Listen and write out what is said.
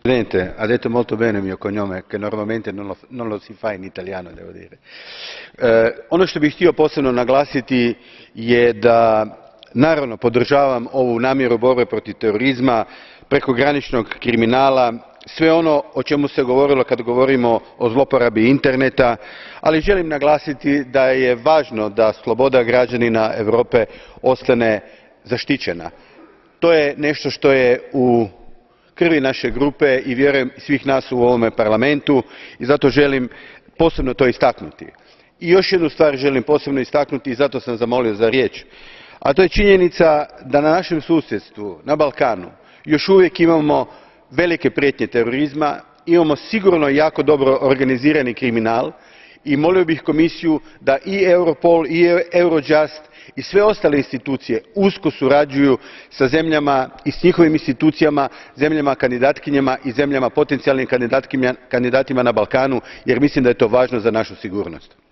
Presidente, ha detto molto bene il mio cognome, che normalmente non lo si fa in italiano, devo dire. Ono što bih htio posebno naglasiti je da naravno podržavam ovu namjeru borbe protiv terorizma, prekograničnog kriminala, sve ono o čemu se govorilo kad govorimo o zloporabi interneta, ali želim naglasiti da je važno da sloboda građanina Europe ostane zaštićena. To je nešto što je u krvi naše grupe i vjerujem svih nas u ovome parlamentu i zato želim posebno to istaknuti. I još jednu stvar želim posebno istaknuti i zato sam zamolio za riječ, a to je činjenica da na našem susjedstvu, na Balkanu, još uvijek imamo velike prijetnje terorizma, imamo sigurno jako dobro organizirani kriminal i molio bih Komisiju da i Europol i Eurojust i sve ostale institucije usko surađuju sa zemljama i s njihovim institucijama, zemljama kandidatkinjama i zemljama potencijalnim kandidatima na Balkanu, jer mislim da je to važno za našu sigurnost.